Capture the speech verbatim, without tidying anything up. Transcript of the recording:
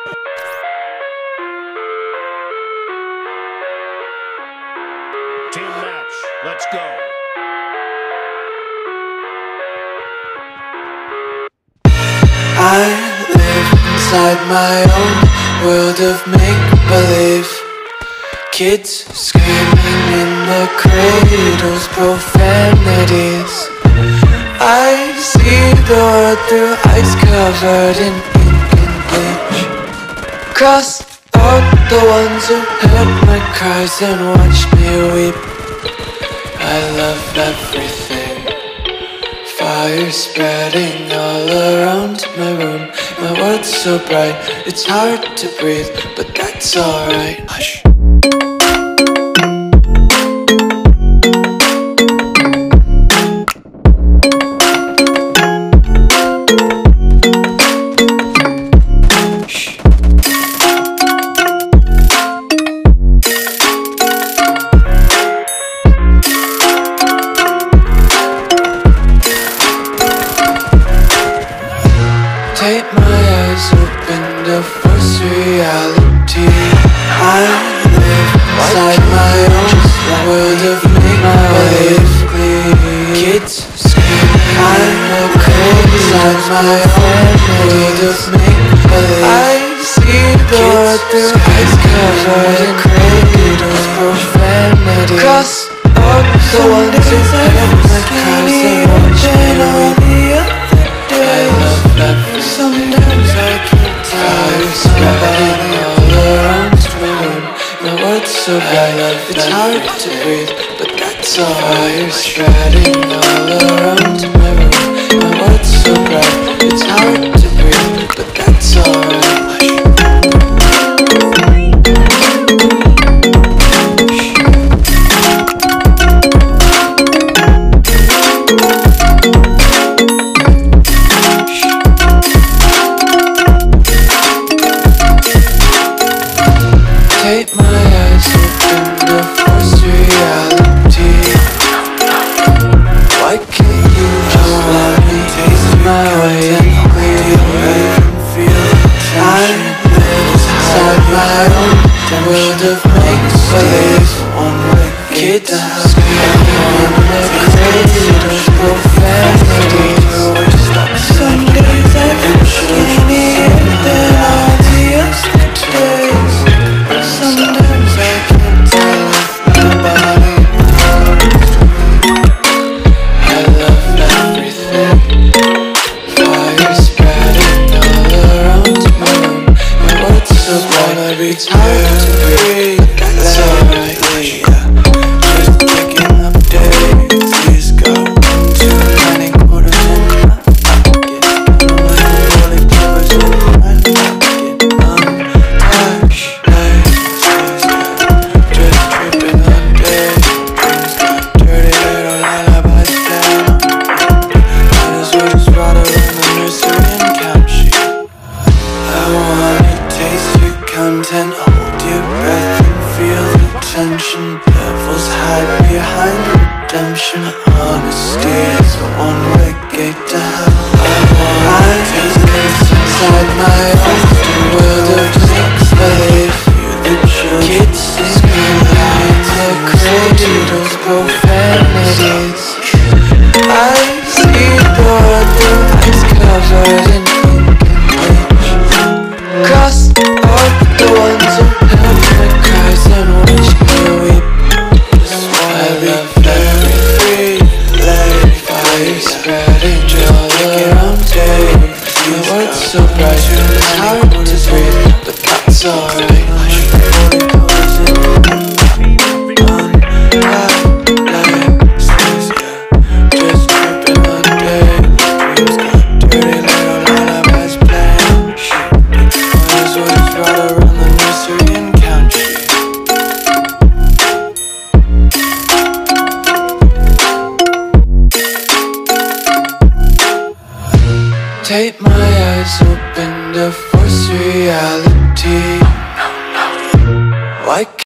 Team match, let's go. I live inside my own world of make-believe. Kids screaming in the cradles, profanities. I see the world through ice covered in ink and bleach. Cross out the ones who heard my cries and watched me weep. I love everything. Fire spreading all around my room. My world's so bright, it's hard to breathe, but that's alright. Hush. Take my eyes open to force reality. I live inside my own world of make-believe. Kids screaming, I'm a crazy inside my own world of make-believe. I see the world through ice covered in cradles, profanity. Cross out the ones who heard my cries and watched me weep. I love everything. Sometimes I can't tell. Fire spreading all around my room. My world's so bright, it's hard to breathe, but that's all. Fire spreading all around my room. My world's so bright, it's hard to breathe, but that's alright. Take my eyes open to force reality. Why can't you just let me taste my way and feel I live inside my own world of make-believe. Kids screaming in the cradles, profanity. Some days I feel skinnier than all the yesterdays. Sometimes I can't tell if my body moves. I love everything. Fire spreading all around my room. My world's so bright, it's hard to breathe, but that's alright. Just picking up days, these go too many quarters in my pocket. Only covers in my pocket. Untouched. Content, hold your breath and feel the tension. Devils hide behind redemption. Honesty is the one-way gate to hell. I taste this inside my own world of make-believe. Kids screaming in the cradles, profanities. I see the world through ice covered in ink and bleach. Cross out the ones who heard my cries and watched me weep. I love everything. Fire spreading all around me. My world's so bright, it's hard to breathe, but that's alright. Just tripping on day. Dreams got dirty little lullabies playing. Always was right around the nursery and country. Take my eyes open to force reality. Why